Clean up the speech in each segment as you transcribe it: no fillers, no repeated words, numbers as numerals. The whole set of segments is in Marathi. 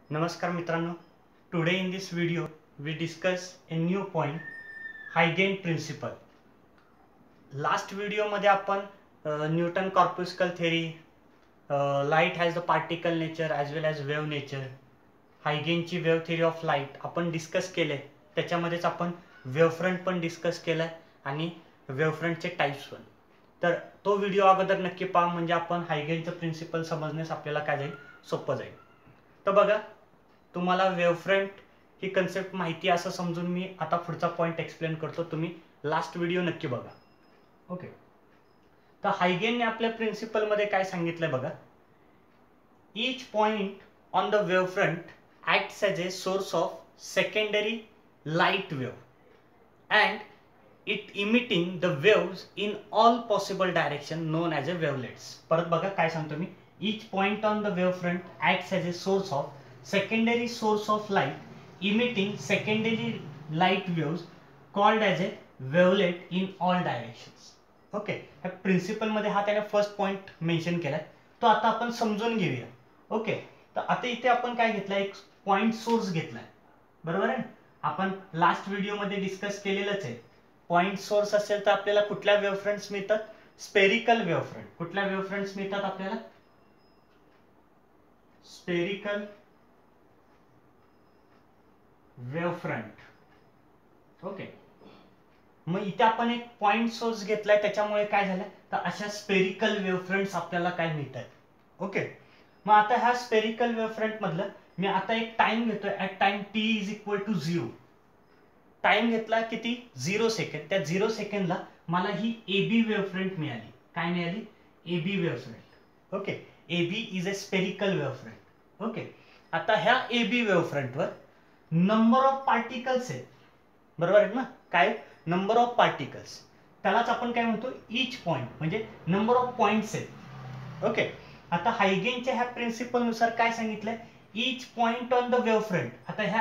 नमस्कार मित्रांनो. Today in this video we discuss a new point, हायगेन प्रिन्सिपल. लास्ट व्हिडिओमध्ये आपण Newton corpuscle theory, light has the particle nature as well as wave nature, हायगेनची वेव्ह थेरी ऑफ लाईट आपण डिस्कस केले. त्याच्यामध्येच आपण वेव्हफ्रंट पण डिस्कस केलं आणि वेव्हफ्रंटचे टाईप्स पण. तर तो व्हिडिओ अगोदर नक्की पहा, म्हणजे आपण हायगेनचं प्रिन्सिपल समजण्यास आपल्याला काय जाईल, सोपं जाईल. तर बघा, तुम्हाला वेव्हफ्रंट ही कन्सेप्ट माहिती असं समजून मी आता पुढचा पॉइंट एक्सप्लेन करतो. तुम्ही लास्ट व्हिडिओ नक्की बघा. ओके. तर हायगेनने आपल्या प्रिन्सिपलमध्ये काय सांगितलंय बघा. Each point on the wavefront acts as a source of secondary light wave and it emitting the waves in all possible direction known as a wavelets. परत बघा काय सांगतो मी. Each point on the wavefront acts as a source of secondary source of light emitting secondary light waves called as a wavelet in all directions. Okay. ह्या प्रिन्सिपल मध्ये हा त्याने फर्स्ट पॉइंट मेन्शन केलाय, तो आता आपण समजून घेऊया. ओके. तर आता इथे आपण काय घेतलाय, एक पॉइंट सोर्स घेतलाय, बरोबर आहे. आपण लास्ट व्हिडिओ मध्ये डिस्कस केलेलंच आहे. पॉइंट सोर्स असेल तर आपल्याला कुठल्या वेव्हफ्रंट्स मिळतात, स्पेरिकल वेव्हफ्रंट. कुठल्या वेव्हफ्रंट्स मिळतात आपल्याला, स्पेरिकल वेव्हफ्रंट. ओके. मग इथे आपण एक पॉइंट सोर्स घेतलाय, त्याच्यामुळे काय झालं तर अशा स्पेरिकल वेव्हफ्रंट्स आपल्याला काय मिळतात. ओके. मग आता ह्या स्पेरिकल वेव्हफ्रंट मधलं मी आता एक टाइम घेतोय, at time t is equal to 0. Time घेतला किती, 0 सेकंड. त्या 0 सेकंडला मला ही एबी वेव्हफ्रंट मिळाली. काय मिळाली, AB wavefront. Okay. AB is a spherical wavefront. Okay. आता ह्या एबी वेव्हफ्रंटवर नंबर ऑफ पार्टिकल्स आहेत, बरोबर आहेत ना. काय, नंबर ऑफ पार्टिकल्स. त्यालाच आपण काय म्हणतो, ईच पॉइंट, म्हणजे नंबर ऑफ पॉइंट्स आहेत. ओके. आता हायगेनच्या ह्या प्रिन्सिपल नुसार काय सांगितलंय, each point on the wavefront. आता ह्या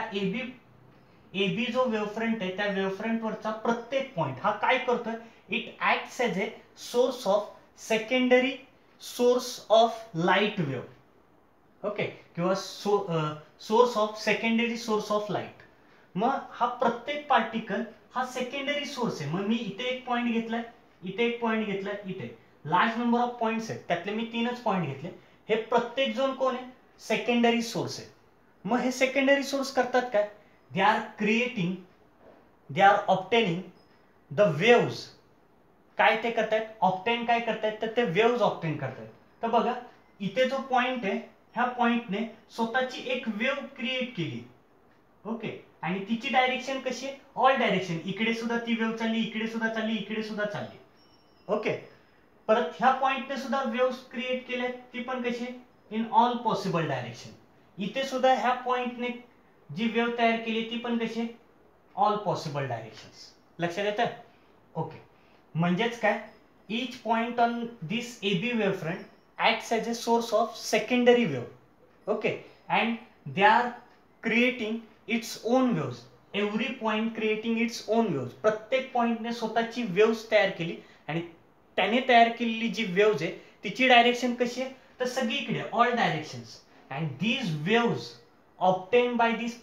एबी जो वेव्हफ्रंट आहे, त्या वेव्हफ्रंट वरचा प्रत्येक पॉइंट हा काय करतोय, it acts as a source of secondary source of light wave. Okay. किंवा source of secondary source of light. मग हा प्रत्येक पार्टिकल हा सेकंडरी सोर्स आहे. मग मी इथे एक पॉइंट घेतलाय, इथे एक पॉइंट घेतलाय, इथे लार्ज नंबर ऑफ पॉइंट्स आहेत, त्यातले मी 3च पॉइंट घेतले. हे प्रत्येक जोन कोण आहे, सेकंडरी सोर्स आहे. मग हे सेकंडरी सोर्स करतात काय, they are creating, they are obtaining the waves. काय ते करतायत, ऑब्टेन काय करतायत, तर ते वेव्स ऑब्टेन करतायत. तर बघा, इथे जो पॉइंट आहे, ह्या पॉइंटने स्वतःची एक वेव्ह क्रिएट केली. ओके. आणि तिची डायरेक्शन कशी आहे, ऑल डायरेक्शन. इकडे सुद्धा ती वेव्ह चालली, इकडे सुद्धा चालली, इकडे सुद्धा चालली. ओके. परत ह्या पॉइंटने सुद्धा वेव्ह क्रिएट केल्या, ती पण कशी, इन ऑल पॉसिबल डायरेक्शन. इथे सुद्धा ह्या पॉइंटने जी वेव्ह तयार केली, ती पण कशी, ऑल पॉसिबल डायरेक्शन्स. लक्षात येतं. ओके. म्हणजेच काय, each point on this AB wavefront acts as a source of secondary wave. Okay. And they are creating its own waves. Every point creating its own waves. प्रत्येक पॉइंटने स्वतःची वेव्स तयार केली, आणि त्याने तयार केलेली जी वेव्स आहे तिची डायरेक्शन कशी आहे, तर सगळीकडे, all directions. And these waves obtained by this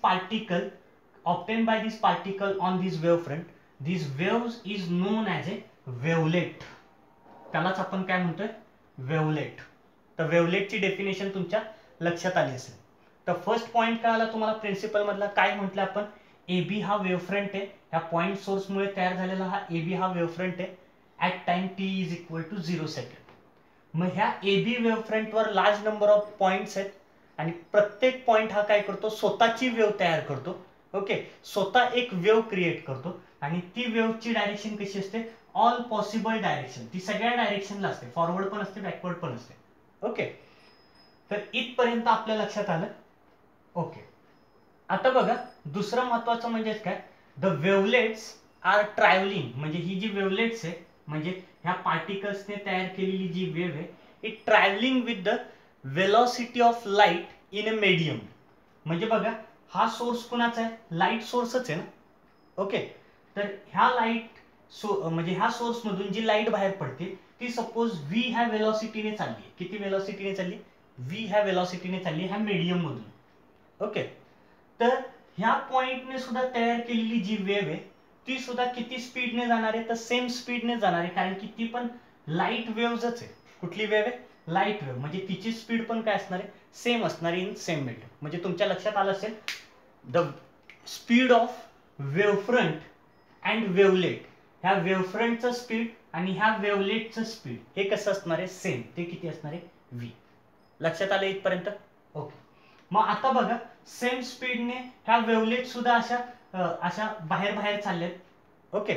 particle on this wavefront, these waves is known as a wavelet. त्यालाच आपण काय म्हणतोय, वेव्हलेट. तर वेव्हलेटची डेफिनेशन तुमच्या लक्षात आली असेल. तर फर्स्ट पॉइंट काय आला तुम्हाला प्रिन्सिपल मधला, काय म्हटलं आपण, एबी हा वेव्हफ्रंट आहे. ह्या पॉइंट सोर्समुळे तयार झालेला हा एबी हा वेव्हफ्रंट आहे, at time T is equal to 0 second. मग ह्या एबी वेव्हफ्रंटवर लार्ज नंबर ऑफ पॉइंट्स आहेत, आणि प्रत्येक पॉइंट हा काय करतो, स्वतःची वेव्ह तयार करतो. ओके. स्वतः एक वेव्ह क्रिएट करतो, आणि ती वेव्हची डायरेक्शन कशी असते, ऑल पॉसिबल डायरेक्शन. ती सगळ्या डायरेक्शनला असते, फॉरवर्ड पण असते, बॅकवर्ड पण असते. ओके. तर इथपर्यंत आपल्या लक्षात आलं. ओके. आता बघा, दुसरं महत्वाचं म्हणजे काय, द वेव्हलेट्स आर ट्रॅव्हलिंग. म्हणजे ही जी वेव्हलेट्स आहे, म्हणजे ह्या पार्टिकल्सने तयार केलेली जी वेव्ह आहे, it travelling with the velocity of light in a medium. म्हणजे बघा, हा सोर्स कुणाचा आहे, लाईट सोर्सच आहे ना. ओके. तर ह्या लाईट म्हणजे ह्या सोर्स मधून जी लाईट बाहेर पडते, ती सपोज व्ही ह्या वेलॉसिटीने चालली. किती वेलॉसिटीने चालली, व्ही ह्या वेलॉसिटीने चालली ह्या मीडियम मधून. ओके, तर ह्या पॉइंटने सुद्धा तयार केलेली जी वेव्ह आहे ती सुद्धा किती स्पीडने जाणार आहे, तर सेम स्पीडने जाणार आहे, कारण की ती पण लाईट वेव्हच आहे. कुठली वेव्ह आहे? Light wave. म्हणजे तिची स्पीड पण काय असणार आहे? सेम असणार आहे इन सेम मीडियम. म्हणजे तुमच्या लक्षात आलं असेल, the speed of wavefront and wavelet, ह्या वेव्हफ्रंटचं स्पीड आणि ह्या वेव्हलेटचं स्पीड हे कसं असणार आहे? सेम. ते किती असणार आहे? v. लक्षात आलं इथपर्यंत? ओके, मग आता बघा, सेम स्पीडने ह्या वेव्हलेट सुद्धा अशा बाहेर बाहेर चाललेत. Okay,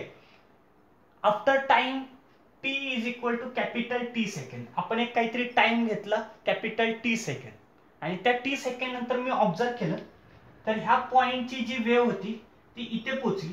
after time t is equal to capital T second, आपण एक काहीतरी टाइम घेतला कॅपिटल टी सेकंड, आणि त्या टी सेकंड नंतर मी ऑब्झर्व केलं तर ह्या पॉइंटची जी वेव्ह होती ती इथे पोहोचली.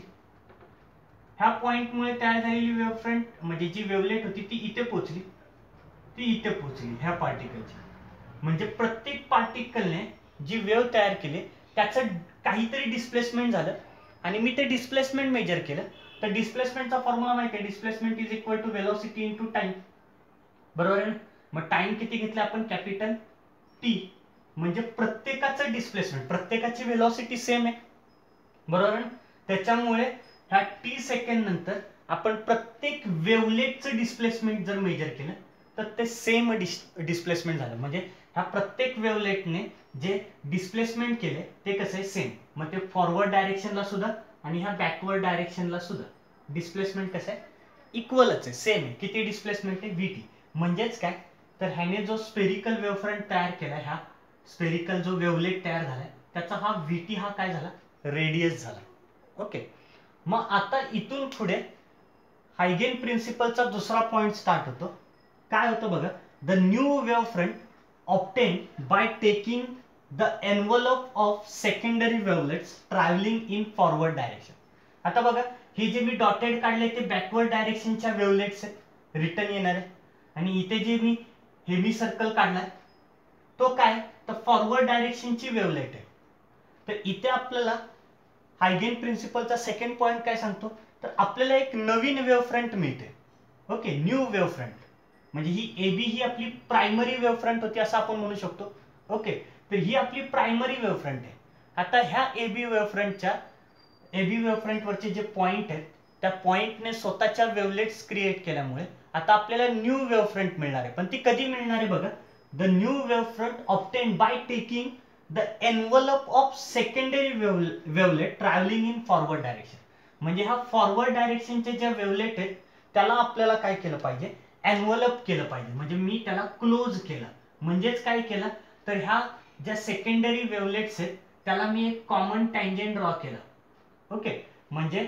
ह्या पॉइंटमुळे तयार झालेली वेव्हफ्रंट म्हणजे जी वेव्हलेट होती ती इथे पोहोचली, ती इथे पोहोचली ह्या पार्टिकलची. म्हणजे प्रत्येक पार्टिकलने जी वेव्ह तयार केली त्याचं काहीतरी डिस्प्लेसमेंट झालं, आणि मी ते डिस्प्लेसमेंट मेजर केलं. तर डिस्प्लेसमेंटचा फॉर्म्युला माहिती आहे, displacement is equal to velocity into time. बरोबर आहे. मग टाइम किती घेतलं आपण? Capital T. म्हणजे प्रत्येकाचं डिस्प्लेसमेंट, प्रत्येकाची वेलोसिटी सेम आहे. बरोबर आहे. त्याच्यामुळे ह्या टी सेकंड नंतर आपण प्रत्येक वेव्हलेटचं डिस्प्लेसमेंट जर मेजर केलं तर ते सेम डिस्प्लेसमेंट झालं. म्हणजे ह्या प्रत्येक वेव्हलेटने जे डिस्प्लेसमेंट केले ते कसं आहे? सेम. मग ते फॉरवर्ड डायरेक्शनला सुद्धा आणि ह्या बॅकवर्ड डायरेक्शनला सुद्धा डिस्प्लेसमेंट कसं आहे? इक्वलच आहे, सेम आहे. किती डिस्प्लेसमेंट आहे? vt. म्हणजेच काय, तर ह्याने जो स्पेरिकल वेव्हफ्रंट तयार केला, ह्या स्पेरिकल जो वेव्हलेट तयार झालाय त्याचा हा vt हा काय झाला? रेडियस झाला. ओके, मग आता इथून पुढे हायगेन प्रिन्सिपलचा दुसरा पॉइंट स्टार्ट होतो. काय होतं बघा, the new wavefront obtain by taking the envelope of secondary wavelets travelling in forward direction. आता बघा, हे जे मी डॉटेड काढले ते बॅकवर्ड डायरेक्शनच्या वेव्हलेट्स आहेत, रिटर्न येणारे. आणि इथे जे मी हेमी सर्कल काढलाय तो काय? तर फॉरवर्ड डायरेक्शनची वेव्हलेट आहे. तर इथे आपल्याला हायगेन प्रिन्सिपलचा सेकंड पॉइंट काय सांगतो, तर आपल्याला एक नवीन वेव्हफ्रंट मिळते. Okay, new wavefront. म्हणजे ही एबी ही आपली प्रायमरी वेव्हफ्रंट होती असं आपण म्हणू शकतो. ओके, तर ही आपली प्रायमरी वेव्हफ्रंट आहे. आता ह्या एबी वेव्हफ्रंटवरचे जे पॉइंट आहेत त्या पॉइंटने स्वतःच्या वेव्हलेट्स क्रिएट केल्यामुळे आता आपल्याला न्यू वेव्हफ्रंट मिळणार आहे. पण ती कधी मिळणार आहे बघा, the new wavefront obtain by taking the envelope of secondary wavelet travelling in forward direction. म्हणजे हा फॉरवर्ड डायरेक्शनचे ज्या वेव्हलेट आहेत त्याला आपल्याला काय केलं पाहिजे? एनव्हलप केलं पाहिजे. म्हणजे मी त्याला क्लोज केलं. म्हणजेच काय केलं, तर ह्या ज्या सेकंडरी वेव्हलेट्स आहेत त्याला मी एक कॉमन टँजेंट ड्रॉ केला. ओके, म्हणजे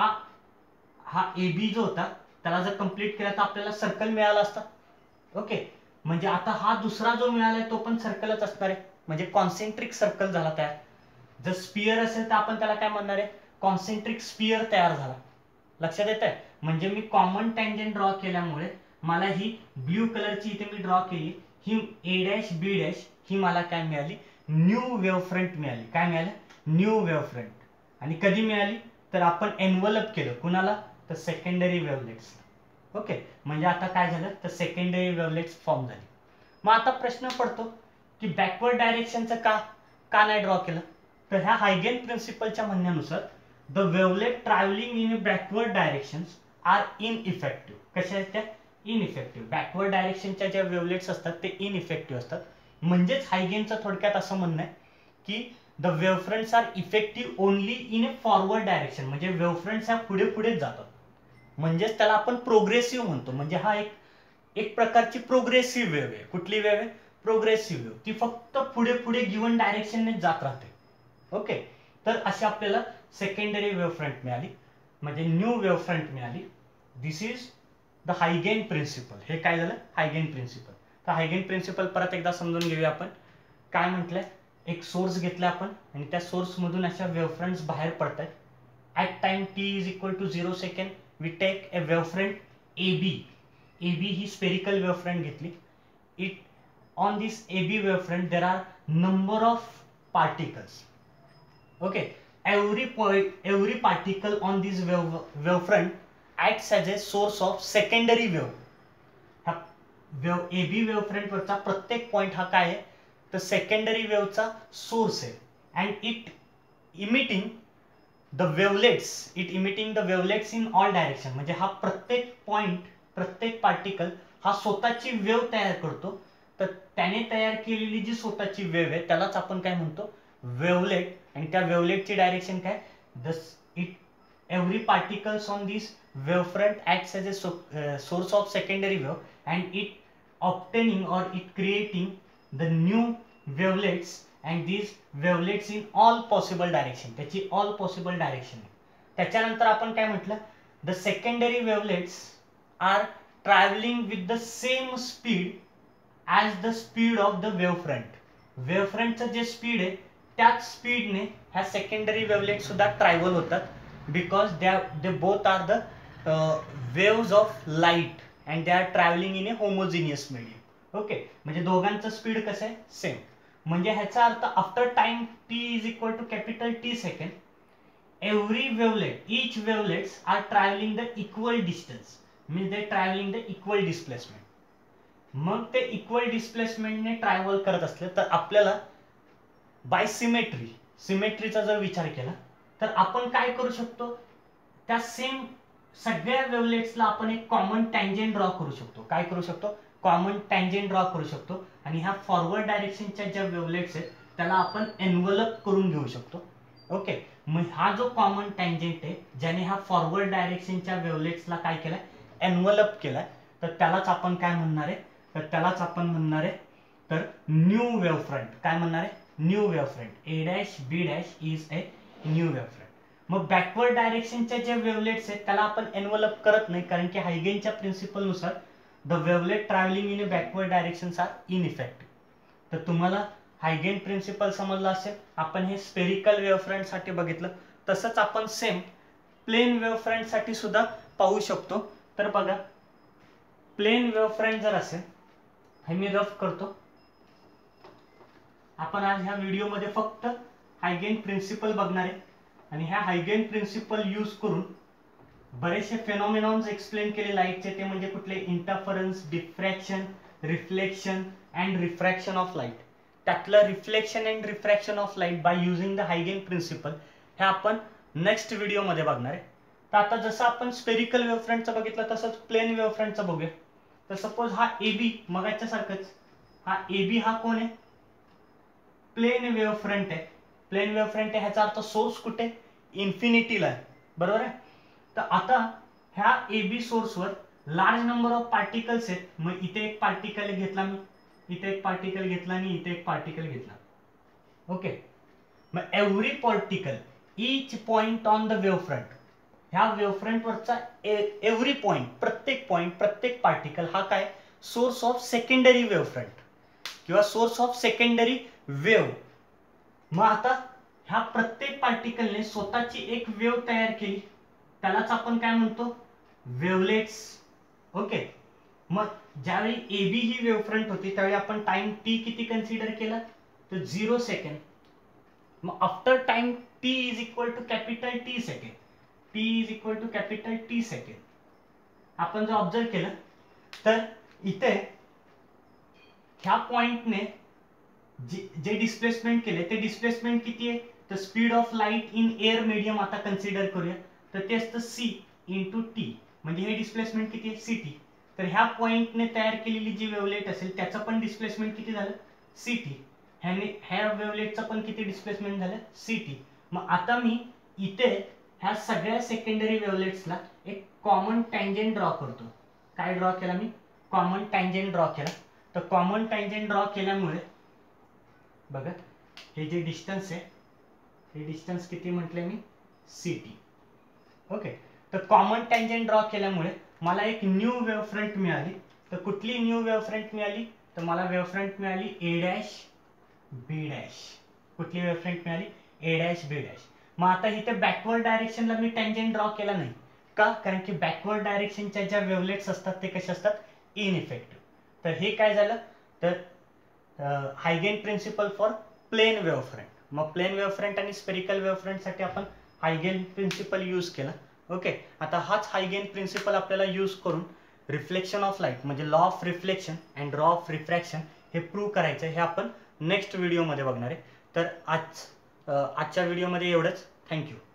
हा एबी जो होता त्याला जर कंप्लीट केला तर आपल्याला सर्कल मिळाला असता. ओके, म्हणजे आता हा दुसरा जो मिळालाय तो पण सर्कलच असणार आहे. म्हणजे कॉन्सेंट्रिक सर्कल झाला तयार. जर स्पियर असेल तर आपण त्याला काय म्हणणार आहे? कॉन्सेंट्रिक स्पियर तयार झाला. लक्षात येत आहे? म्हणजे मी कॉमन टँजेंट ड्रॉ केल्यामुळे मला ही ब्ल्यू कलरची इथे मी ड्रॉ केली, ही ए डॅश बी डॅश ही मला काय मिळाली? न्यू वेव्हफ्रंट मिळाली. काय मिळालं? New wavefront. आणि कधी मिळाली? तर आपण एनव्हलप केलं. कुणाला? तर सेकंडरी वेव्हलेट्स. ओके, म्हणजे आता काय झालं, तर सेकंडरी वेव्हलेट्स फॉर्म झाली. मग आता प्रश्न पडतो की बॅकवर्ड डायरेक्शनचं का नाही ड्रॉ केलं? तर ह्या हायगेन प्रिन्सिपलच्या म्हणण्यानुसार the wavelet travelling in backward directions are ineffective. कशा आहेत त्या? इनइफेक्टिव्ह. बॅकवर्ड डायरेक्शनच्या ज्या वेव्हलेट्स असतात ते इनइफेक्टिव्ह असतात. म्हणजेच हायगेनचं थोडक्यात असं म्हणणं आहे की the wavefronts are effective only in a forward direction. म्हणजे वेव्हफ्रंट्स ह्या पुढे पुढेच जातात. म्हणजेच त्याला आपण प्रोग्रेसिव्ह म्हणतो. म्हणजे हा एक प्रकारची प्रोग्रेसिव्ह वेव्ह आहे. कुठली वेव्ह आहे? Progressive wave. ती फक्त पुढे पुढे गिवन डायरेक्शनने जात राहते. ओके, तर अशी आपल्याला सेकंडरी वेव्हफ्रंट मिळाली, म्हणजे न्यू वेव्हफ्रंट मिळाली. दिस इज द हायगेन प्रिन्सिपल. हे काय झालं? हायगेन प्रिन्सिपल. तर हायगेन प्रिन्सिपल परत एकदा समजून घेऊया आपण. काय म्हटलंय, एक सोर्स घेतला आपण आणि त्या सोर्स मधून अशा वेव्हफ्रंट्स बाहेर पडतात. At time t is equal to 0 second we take a wavefront AB. AB ही स्पेरिकल वेव्हफ्रंट घेतली. It on this AB wavefront there are number of particles. Okay, every particle on this wavefront acts as a source of secondary wave. AB wavefront वरचा प्रत्येक पॉइंट हा काय आहे? तर सेकंडरी वेव्हचा सोर्स आहे. and it emitting the wavelets in all direction. म्हणजे हा प्रत्येक पॉइंट, प्रत्येक पार्टिकल हा स्वतःची वेव्ह तयार करतो. तर त्याने तयार केलेली जी स्वतःची वेव्ह आहे त्यालाच आपण काय म्हणतो, वेव्हलेट. आणि त्या वेव्हलेटची डायरेक्शन काय, every particles on this wavefront acts as a source of secondary wave and it obtaining or it creating the new wavelets and these wavelets in all possible direction. त्याची all possible direction. त्याच्यानंतर आपण काय म्हटलं, the secondary wavelets are traveling with the same speed as the speed of the wavefront. wavefrontचं जे स्पीड आहे त्याच स्पीडने ह्या सेकंडरी वेव्हलेट सुद्धा ट्रॅव्हल होतात, because they both are the waves of light and they are traveling in a homogeneous medium. Okay, म्हणजे दोघांचं स्पीड कसं आहे, सेम. म्हणजे ह्याचा अर्थ after time t is equal to capital T second, every wavelet, each wavelets are traveling the equal distance, means they traveling the equal displacement. मग ते इक्वल डिस्प्लेसमेंटने ट्रॅव्हल करत असले तर आपल्याला बाय सिमेट्रीचा जर विचार केला तर आपण काय करू शकतो, त्या सेम सगळ्या वेव्हलेट्सला आपण एक कॉमन टँजेंट ड्रॉ करू शकतो. काय करू शकतो, कॉमन टँजेंट ड्रॉ करू शकतो. आणि ह्या फॉरवर्ड डायरेक्शनच्या ज्या वेव्हलेट्स आहेत त्याला आपण एनव्हलप करून घेऊ शकतो. ओके, मग हा जो कॉमन टँजेंट आहे ज्याने ह्या फॉरवर्ड डायरेक्शनच्या वेव्हलेट्सला काय केलाय, एनव्हलप केलाय, तर त्यालाच आपण काय म्हणणार आहे, तर न्यू वेव्हफ्रंट. काय म्हणणार आहे, new wavefront. A', B' is a new wavefront. मग बॅकवर्ड डायरेक्शनच्या जे वेव्हलेट्स आहेत त्याला आपण एनव्हलप करत नाही, कारण की हायगेनच्या प्रिन्सिपल नुसार the wavelet travelling in a backward directions are ineffective. तर तुम्हाला हायगेन प्रिन्सिपल समजला असेल. आपण हे स्पेरिकल वेव्हफ्रंट साठी बघितलं, तसंच आपण सेम प्लेन वेव्हफ्रंट साठी सुद्धा पाहू शकतो. तर बघा, प्लेन वेव्हफ्रंट जर असेल, हे मी रफ करतो. आपण आज ह्या व्हिडिओमध्ये फक्त हायगेन प्रिन्सिपल बघणार आहे आणि ह्या हायगेन प्रिन्सिपल यूज करून बरेचसे फेनॉमेनॉन्स एक्सप्लेन केले लाईटचे. ते म्हणजे कुठले, interference, diffraction, reflection and refraction of light. त्यातलं reflection and refraction of light by using the हायगेन प्रिन्सिपल हे आपण नेक्स्ट व्हिडिओमध्ये बघणार आहे. तर आता जसं आपण स्पेरिकल वेव्हफ्रंटचं बघितलं तसंच प्लेन वेव्हफ्रंटचं बघूया. तर सपोज हा AB मगाच्या सारखंच, हा AB हा कोण आहे, प्लेन वेव्हफ्रंट आहे. प्लेन वेव्हफ्रंट आहे ह्याचा अर्थ सोर्स कुठे, इन्फिनिटीला आहे, बरोबर आहे. तर आता ह्या AB सोर्सवर लार्ज नंबर ऑफ पार्टिकल्स आहेत. मग इथे एक पार्टिकल घेतला मी, इथे एक पार्टिकल घेतला आणि इथे एक पार्टिकल घेतला. ओके, मग every particle, each point on the wavefront, ह्या वेव्हफ्रंट वरचा एव्हरी पॉइंट, प्रत्येक पार्टिकल हा काय, सोर्स ऑफ सेकंडरी वेव्हफ्रंट किंवा सोर्स ऑफ सेकंडरी वेव्ह. मग आता ह्या प्रत्येक पार्टिकलने स्वतःची एक वेव्ह तयार केली, त्यालाच आपण काय म्हणतो, वेव्हलेट्स. ओके, मग ज्यावेळी AB ही वेव्हफ्रंट होती त्यावेळी आपण टाइम t किती कन्सिडर केला, तर 0 सेकंड. मग after time t is equal to capital T second, T is equal to capital T second. आपण जर ऑब्झर्व केलं तर इथे ह्या पॉइंटने जे डिस्प्लेसमेंट केले ते डिस्प्लेसमेंट किती आहे, तर speed of light in air medium आता कन्सिडर करूया, तर ते असतं c इंटू टी. म्हणजे हे डिस्प्लेसमेंट किती आहे, ct. तर ह्या पॉइंटने तयार केलेली जी वेव्हलेट असेल त्याचं पण डिस्प्लेसमेंट किती झालं, ct. ह्या वेव्हलेटचं पण किती डिस्प्लेसमेंट झालं, ct. मग आता मी इथे ह्या सगळ्या सेकंडरी वेव्हलेट्सला एक कॉमन टँजेंट ड्रॉ करतो. काय ड्रॉ केला मी, कॉमन टँजेंट ड्रॉ केला. तर कॉमन टँजेंट ड्रॉ केल्यामुळे बघा हे जे डिस्टन्स आहे, हे डिस्टन्स किती म्हटले मी, ct. ओके, तर कॉमन टँजेंट ड्रॉ केल्यामुळे मला एक न्यू वेव्हफ्रंट मिळाली. तर कुठली न्यू वेव्हफ्रंट मिळाली, तर मला वेव्हफ्रंट मिळाली A', B'. कुठली वेव्हफ्रंट मिळाली, A', B'. मग आता इथे बॅकवर्ड डायरेक्शनला मी टँजेंट ड्रॉ केला नाही का, कारण की बॅकवर्ड डायरेक्शनच्या ज्या वेव्हलेट्स असतात ते कसे असतात, इनइफेक्टिव्ह. तर हे काय झालं, तर हायगेन प्रिन्सिपल फॉर प्लेन वेव्हफ्रंट. मग प्लेन वेव्हफ्रंट आणि स्पेरिकल वेव्हफ्रंट साठी आपण हायगेन प्रिन्सिपल यूज केला. ओके, आता हाच हायगेन प्रिन्सिपल आपल्याला यूज करून रिफ्लेक्शन ऑफ लाईट म्हणजे law of reflection and law of refraction हे प्रूव्ह करायचं, हे आपण नेक्स्ट व्हिडिओमध्ये बघणार आहे. तर आज आजच्या व्हिडिओमध्ये एवढंच. थँक्यू.